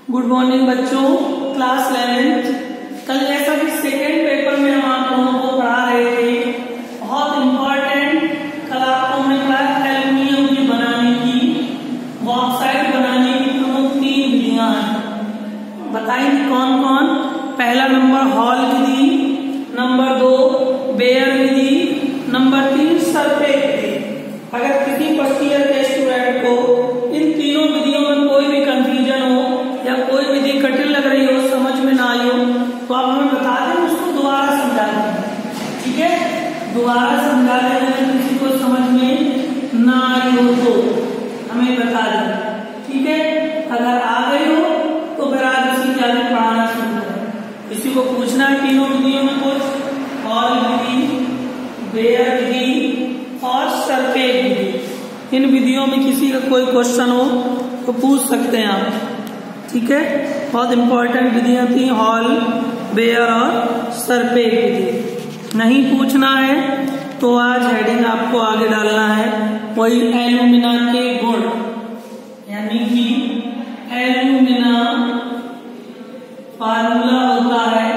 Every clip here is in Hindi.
गुड मॉर्निंग बच्चों, क्लास 11th। कल जैसा कि सेकेंड पेपर में हम आप लोगों को पढ़ा रहे थे, बहुत इम्पोर्टेंट कल आपको हमने पढ़ा एल्युमिनियम की बनाने की, बॉक्साइट बनाने की प्रमुख 3 विधियां हैं। बताएंगे कौन कौन। पहला नंबर हॉल विधि, नंबर 2 बेयर विधि, नंबर 3 सरफेस विधि। अगर किसी फर्स्ट ईयर के स्टूडेंट को इन तीनों विधियों में कोई भी कंफ्यूजन हो या कोई विधि कठिन लग रही हो, समझ में ना आई हो, तो आप हमें बता दें, उसको दोबारा समझा दें। ठीक है, दोबारा समझा दें। अगर किसी को समझ में ना आई हो तो हमें बता दें। ठीक है, अगर आ गई हो तो फिर आज उसी के आगे पढ़ाना शुरू करें। किसी को पूछना है तीनों विधियों में कुछ, हॉल विधि, बेयर विधि और सरफेस विधि, इन विधियों में किसी का कोई क्वेश्चन हो तो पूछ सकते हैं आप। ठीक है, बहुत इंपॉर्टेंट विधियां थी, हॉल, बेयर और सरफेस विधि। नहीं पूछना है तो आज हेडिंग आपको आगे डालना है, वही एल्यूमिना के गुण, यानी कि एल्यूमिना फार्मूला होता है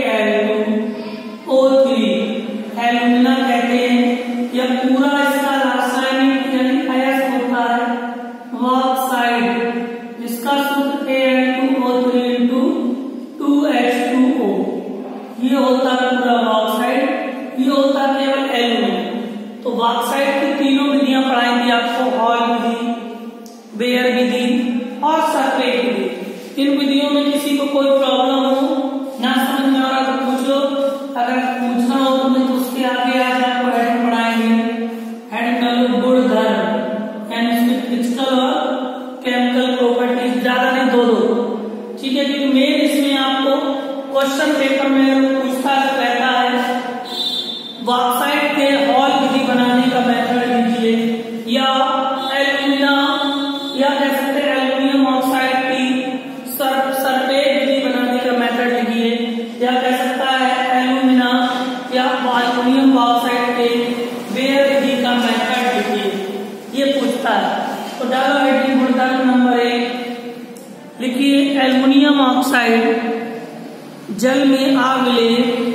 Al2O3। एल्यूमिना कहते हैं, यह पूरा इसका रासायनिक यानी अयस्क होता है बॉक्साइट, जिसका सूत्र Al2O3 into 2H2O। ये होता है पूरा बॉक्साइट, ये होता है केवल एल्यूमिना। तो बॉक्साइट की तीनों विधियां पढ़ाएंगे आपको, हॉल विधि, बेयर विधि और सरफेस विधि। इन विधियों में किसी को कोई प्रॉब्लम हो, ना समझ में आ रहा तो पूछ लो। अगर पूछना हो तो उसके आगे आज आपको हेडिंग पढ़ाएंगे, हेडिंग डालो गुणधर्म, यानी इसमें फिजिकल और केमिकल प्रॉपर्टीज, ज्यादा नहीं दो। ठीक है, क्योंकि मेन इसमें आपको क्वेश्चन पेपर में पूछता है, कहता है बॉक्साइट के हॉल विधि बनाने का मेथड लीजिए, या एल्यूमिना या कह सकते हैं एल्यूमिनियम ऑक्साइड की सरफेस विधि बनाने का मेथड लिखिए, या कह सकता है एल्यूमिना या एल्यूमिनियम बॉक्साइड के बेयर विधि का मेथड लिखिए, ये पूछता है। तो डालो हेडिंग गुणधर्म नंबर 1, लिखिए एल्युमिनियम ऑक्साइड जल में आविले,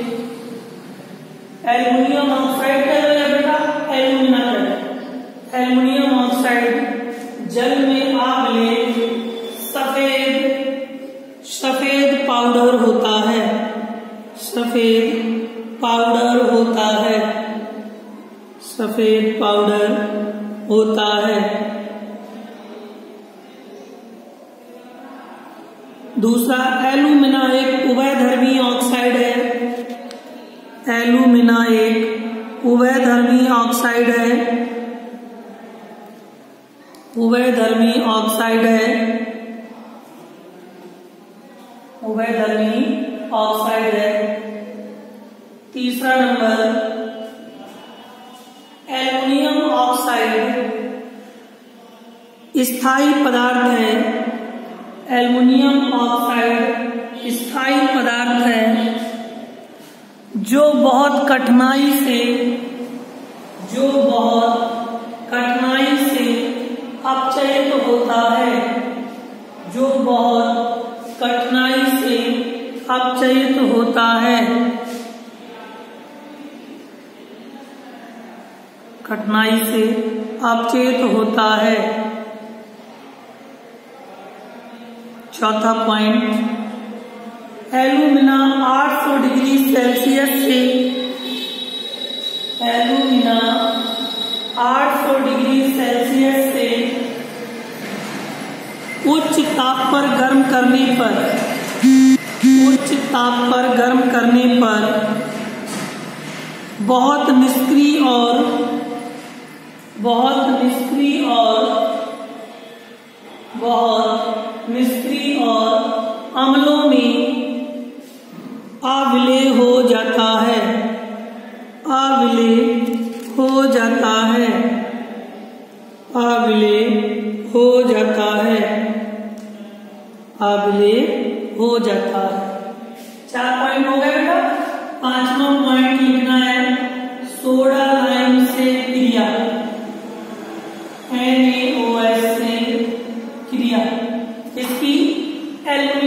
एल्युमिनियम ऑक्साइड क्या है बेटा, एल्युमिना है। एल्युमिनियम ऑक्साइड जल में आविले सफेद पाउडर होता है, सफेद पाउडर होता है, सफेद पाउडर होता है। दूसरा, एल्यूमिना एक उभयधर्मी ऑक्साइड है, एल्यूमिना एक उभयधर्मी ऑक्साइड है, उभयधर्मी ऑक्साइड है, उभयधर्मी ऑक्साइड है। तीसरा नंबर, एल्युमिनियम ऑक्साइड स्थायी पदार्थ है, एल्युमिनियम ऑक्साइड स्थायी पदार्थ है, जो बहुत कठिनाई से अपचयित होता है, जो बहुत कठिनाई से अपचयित होता है, कठिनाई से अपचयित होता है। चौथा पॉइंट, एल्यूमिना 800 डिग्री सेल्सियस से, एल्यूमिना 800 डिग्री सेल्सियस से उच्च ताप पर गर्म करने पर, उच्च ताप पर गर्म करने पर बहुत निष्क्रिय और अम्लों में आविलेय हो जाता है, आविलेय हो जाता है, आविलेय हो जाता है, आविलेय हो जाता है। 4 पॉइंट हो गए बेटा। 5वां पॉइंट लिखना है सोडा लाइम से क्रिया, NaOH से क्रिया, इसकी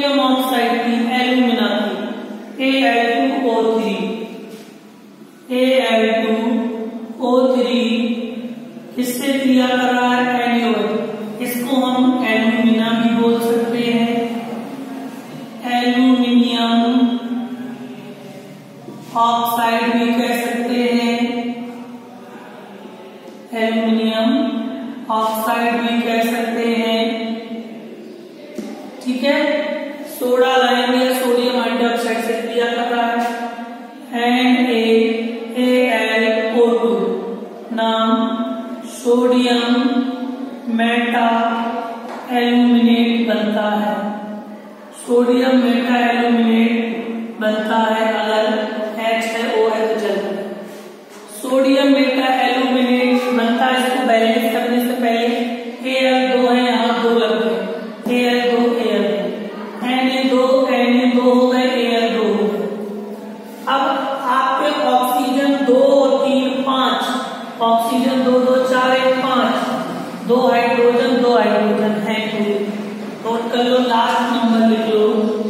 ऑक्साइड की, एल्यूमिना की, Al2O3 किससे क्रिया कर रहा है? NaOH। इसको हम एल्यूमिना भी बोल सकते हैं, एल्यूमिनियम ऑक्साइड भी कह सकते हैं, एल्यूमिनियम ऑक्साइड भी कह सकते हैं। ठीक है, सोडा लाइम या सोडियम हाइड्रोक्साइड से क्रिया कर रहा है, NaAlO2 नाम सोडियम मेटा एल्यूमिनेट बनता है, सोडियम मेटा एल्यूमिनेट बनता है अगर H है O है तो चलता है। सोडियम मेटा एल्यूमिनेट बनता है, इसको बैलेंस करने से पहले Al2 है, यहाँ 2 लग गए, Al2 Na2 हो गए, Al2 हो गए। अब आपके ऑक्सीजन 2 3 5, ऑक्सीजन 2 2 4 1 5, 2 हाइड्रोजन है, नोट कर लो, लास्ट नंबर लिख लो,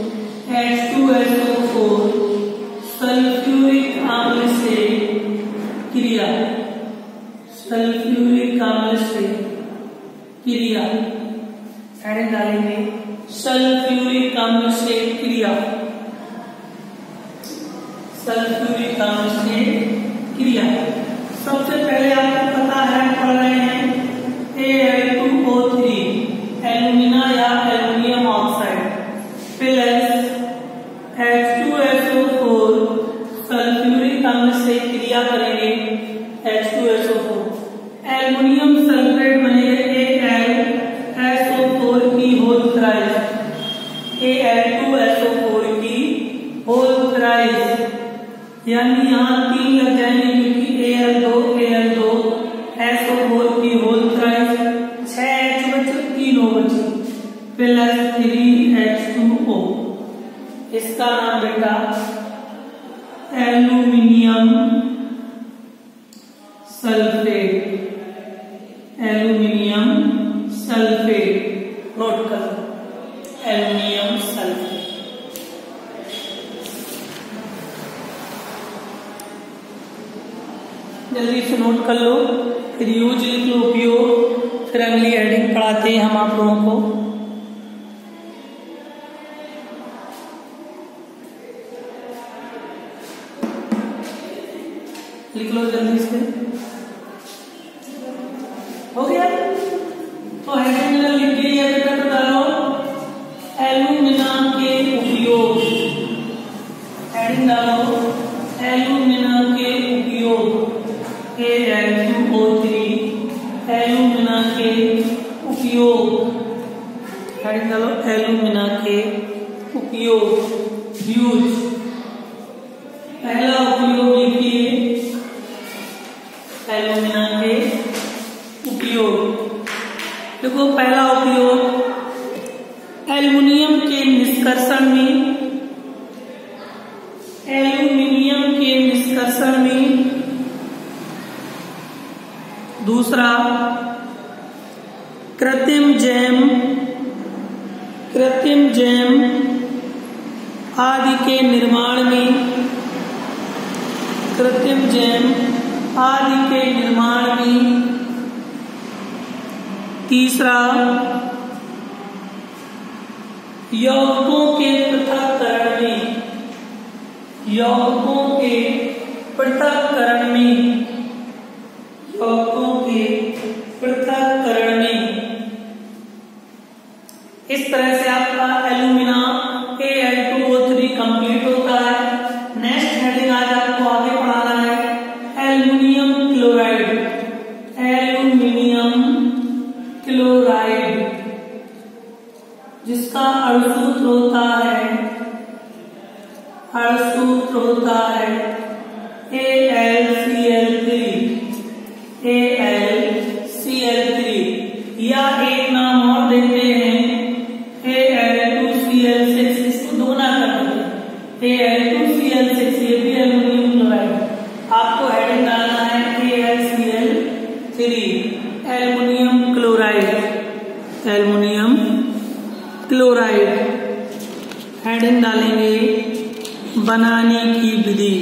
H2SO4 सल्फ्यूरिक अम्ल से क्रिया, सल्फ्यूरिक अम्ल से क्रिया एड डालेंगे, सल्फ्यूरिक अम्ल से क्रिया, सल्फ्यूरिक अम्ल से क्रिया। सबसे पहले आपको पता है, पढ़ रहे हैं Al2O3 एल्यूमिना या aluminium oxide plus H2SO4 sulphuric अम्ल से क्रिया करेंगे, H2SO4 एल्यूमिनियम सल्फेट बनेगा Al2SO4 की होल थ्राइस, Al2SO4 की होल थ्राइस, यानी यहाँ 3 लग जाएंगे क्योंकि Al2 SO4 की होल थ्राइस, 6H बचे, 3 O बचे, प्लस 3H2O। इसका नाम बेटा aluminium sulphate, aluminium sulphate, note कर एल्यूमिनियम सल्फेट। जल्दी से नोट कर लो, फिर यूज लिख लो, उपयोग, फिर अगली हेडिंग पढ़ाते हैं हम आप लोगों को। लिख लो जल्दी से, हो गया? तो हेडिंग लिख दिया बेटा, तो डालो एल्यूमिना के उपयोग, हेडिंग डालो एल्यूमिना के उपयोग, Al2O3 एल्यूमिना के उपयोग, हेडिंग डालो एल्यूमिना के उपयोग, यूज। पहला उपयोग लिखिए, एल्यूमिना के उपयोग। देखो पहला उपयोग, एल्युमिनियम के निष्कर्षण में, एल्युमिनियम के निष्कर्षण में। दूसरा, कृत्रिम जैम आदि के निर्माण में, कृत्रिम जैम आदि के निर्माण में। तीसरा, यौगिकों के पृथक्करण में, यौगिकों के पृथक्करण में, यौगिकों के पृथक्करण में। इस तरह से आपका एल्यूमिना Al2O3 कंप्लीट होता है। नेक्स्ट हेडिंग आज आपको आगे पढ़ाना है एल्यूमिनियम क्लोराइड, एल्यूमिनियम क्लोराइड, जिसका अणुसूत्र होता है, अणुसूत्र होता है AlCl3, AlCl3, या एक नाम और देते हैं Al2Cl6, इसको दोगुना कर दो, Al2Cl6, ये भी एल्यूमिनियम क्लोराइड। आपको हेडिंग डालना है AlCl3, aluminium chloride, aluminium chloride, heading डालेंगे बनाने की विधि,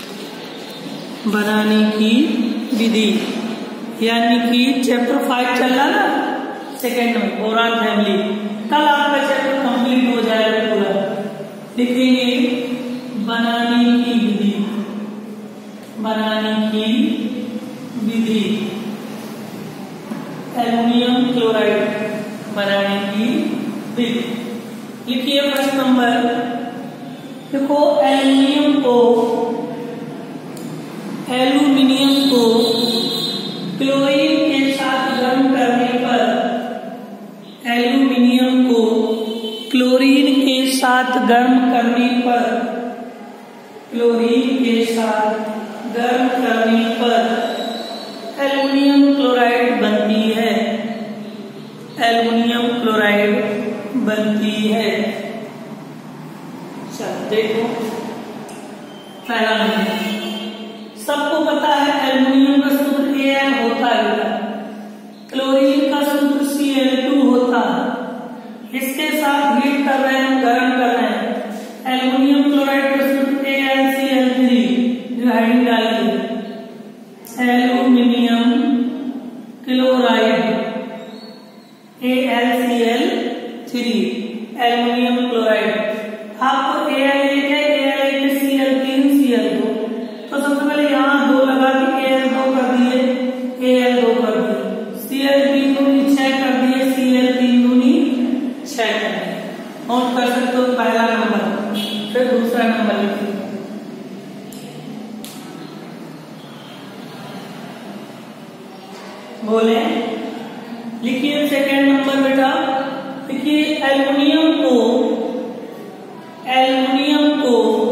बनाने की विधि, यानी कि चैप्टर 5 चल रहा ना सेकेंड में बोरान फैमिली, कल आपका चैप्टर कंप्लीट हो जाएगा पूरा। लिखेंगे बनाने की विधि, बनाने की विधि, एल्युमिनियम क्लोराइड बनाने की विधि। लिखिए फर्स्ट नंबर, देखो एल्युमिनियम को क्लोरीन के साथ गर्म करने पर, एल्युमिनियम को क्लोरीन के साथ गर्म करने पर, क्लोरीन के साथ गर्म करने पर एल्युमिनियम क्लोराइड बनती है, एल्युमिनियम क्लोराइड बनती है। चलो देखो पहला नंबर, सबको पता है एल्युमिनियम का सूत्र Al होता है, क्लोरीन का सूत्र Cl2 होता है। इसके साथ हीट कर रहे हैं, गर्म कर रहे हैं, एल्युमिनियम क्लोराइड का सूत्र AlCl3, जो हेडिंग डालेंगे aluminium chloride AlCl3, aluminium chloride. आपको Al एक है, Cl3 Cl2, तो सबसे पहले यहाँ 2 लगा के Al2 कर दिए, Al2 कर दिए, Cl3 दूनी 6 कर दिए, Cl3 दूनी 6 कर दिए। नोट कर सकते हो पहला नंबर, फिर दूसरा नंबर लिखिए। बोले लिखिए सेकेंड नंबर बेटा, देखिए एल्युमिनियम को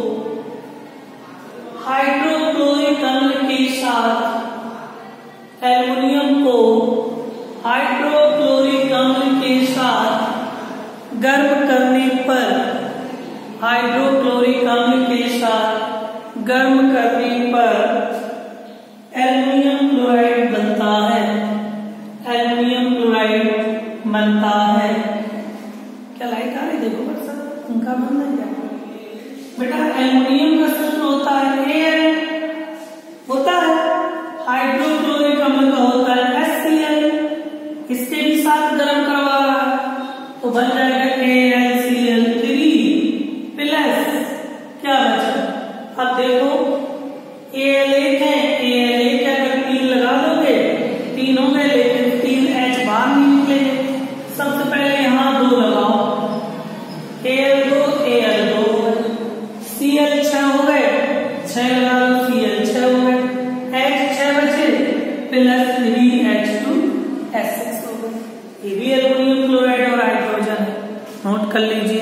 हाइड्रोक्लोरिक अम्ल के साथ, एल्युमिनियम को हाइड्रोक्लोरिक अम्ल के साथ गर्म करने पर, हाइड्रोक्लोरिक अम्ल के साथ गर्म करने पर एल्युमिनियम क्लोराइड बनता है, एल्युमिनियम क्लोराइड बनता है। क्या लाइट आ रही देखो बस, उनका बंद है क्या बेटा? एल्युमिनियम का सूत्र होता है Al, होता है, हाइड्रोक्लोरिक अम्ल का होता है HCl, इसके भी साथ गर्म करवा रहा है तो बन जाएगा AlCl3 प्लस क्या बचा? अब देखो Al1 है, Al1 अगर 3 लगा दोगे 3 हो गए, लेकिन 3H बाहर नहीं निकलेंगे। सबसे पहले यहाँ 2 लगाओ, Al2 Al2, Cl6 हो गए, 6 लगा लो, Cl6 हो गए, H6 बचे प्लस 3H2S6 हो गए। ये भी एल्युमिनियम क्लोराइड और हाइड्रोजन है, नोट कर लीजिए।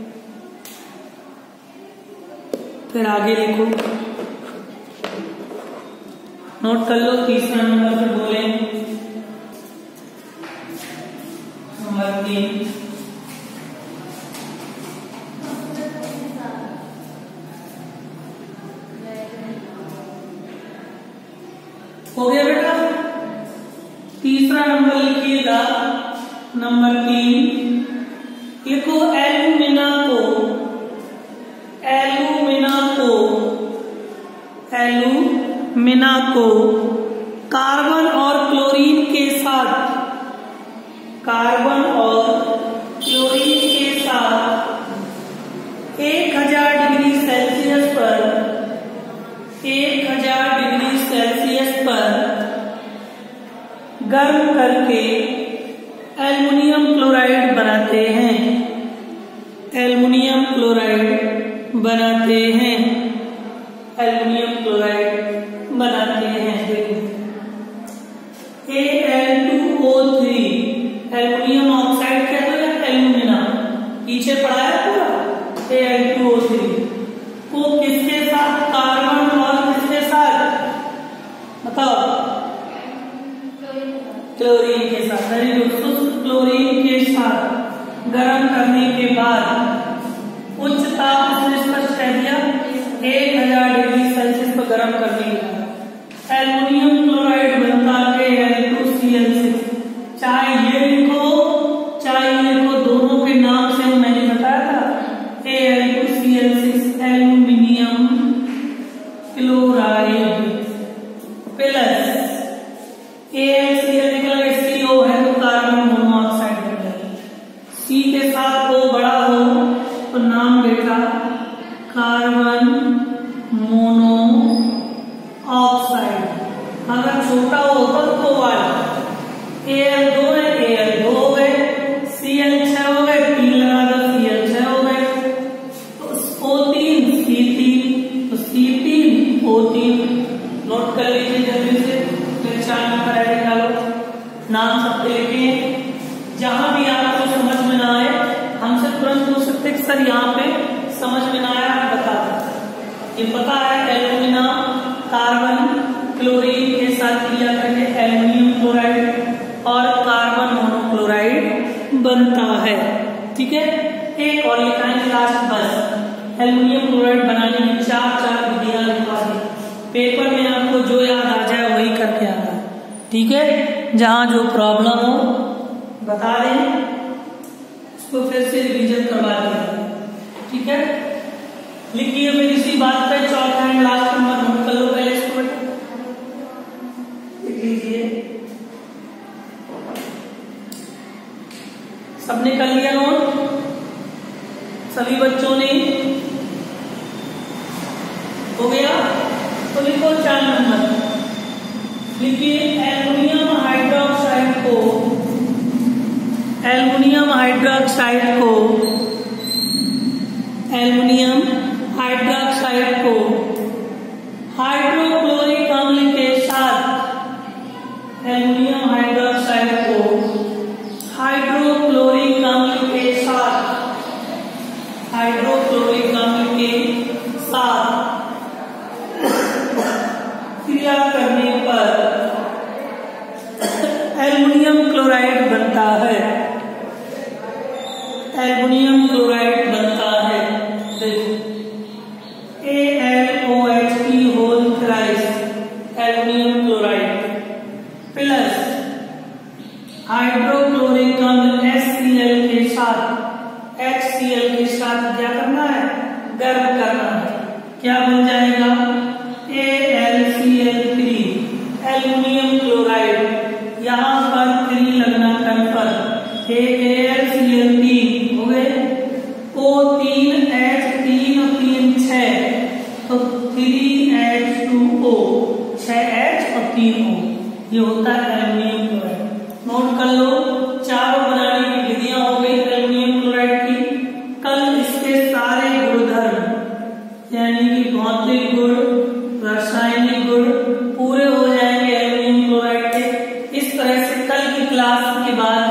फिर आगे लिखो, नोट कर लो तीसरा नंबर पर बोले नंबर 3, हो गया बेटा? तीसरा नंबर लिखिएगा, नंबर 3 लिखो एल्युमिना को कार्बन और क्लोरीन के साथ, कार्बन और क्लोरीन के साथ 1000 डिग्री सेल्सियस पर, 1000 डिग्री सेल्सियस पर गर्म करके एल्युमिनियम क्लोराइड बनाते हैं, एल्युमिनियम क्लोराइड बनाते हैं, एल्युमिनियम क्लोराइड बनाते हैं। Al2O3, एल्युमिनियम ऑक्साइड क्या है? एल्युमिना, पीछे पड़ा है पूरा। Al2O3 को किसके साथ, कार्बन और किसके साथ बताओ? क्लोरीन के साथ। क्लोरीन के साथ गर्म करने के बाद उच्च ताप से स्पष्ट कह दिया 1000 डिग्री सेल्सियस पर गर्म करने के बाद एल्युमिनियम क्लोराइड बनता है Al2Cl6। चाहे ये लिखो चाहे ये लिखो, दोनों के नाम से मैंने बताया था सी के साथ ओ बड़ा हो तो नाम बेटा कार्बन मोनो ऑक्साइड। अगर छोटा हो तो वाला Al2 है, Al2 हो गए, Cl6 हो गए, 3 लगा दो, Cl6 हो गए, तो O3 C3 तो C3 O3। नोट कर लीजिए जल्दी से, पहचान कर निकालो, नाम सबके लिखे। जहां भी आपको समझ में ना आए हमसे तुरंत पूछ सकते कि सर यहाँ पे समझ में ना आया, बता दो। ये पता है एल्यूमिना कार्बन क्लोरीन के साथ क्रिया करके एल्युमिनियम क्लोराइड और कार्बन मोनोक्लोराइड बनता है। ठीक है, एक और लिखा है लास्ट बस। एल्युमिनियम क्लोराइड बनाने की चार विधियां लिखवा दी। पेपर में आपको जो याद आ जाए वही करके आना है। ठीक है, जहां जो प्रॉब्लम हो बता दें, उसको फिर से रिवीजन करवा दें। ठीक है, लिखिए फिर इसी बात पे चौथा एंड लास्ट नंबर नोट कर लो पहले इसको लिख लीजिए। सबने कर लिया नोट? सभी बच्चों ने हो गया? तो लिखो 4 नंबर, लिखिए एल्युमिनियम हाइड्रोक्साइड को एल्युमिनियम हाइड्रोक्साइड को हाइड्रोक्लोरिक अम्ल के साथ एल्युमिनियम हाइड्रोक्साइड को हाइड्रोक्लोरिक अम्ल के साथ क्रिया करने पर एल्युमिनियम क्लोराइड बनता है। एल्युमिनियम क्लोराइड बनता है। ALOH whole thrice aluminium chloride plus hydrochloric अम्ल HCl के साथ क्या करना है? गर्म करना है। क्या बन जाएगा? AlCl3 aluminium chloride. यहाँ पर 3 लगना कन्फर्म। AlCl3 हो गए, O3H3 3 6 तो 3H2O 6H और 3O, ये होता है एल्युमिनियम क्लोराइड। नोट कर लो, चारों बनाने की विधियां हो गई एल्युमिनियम क्लोराइड की। कल इसके सारे गुणधर्म यानी कि भौतिक गुण, रासायनिक गुण पूरे हो जाएंगे एल्युमिनियम क्लोराइड के। इस तरह से कल की क्लास के बाद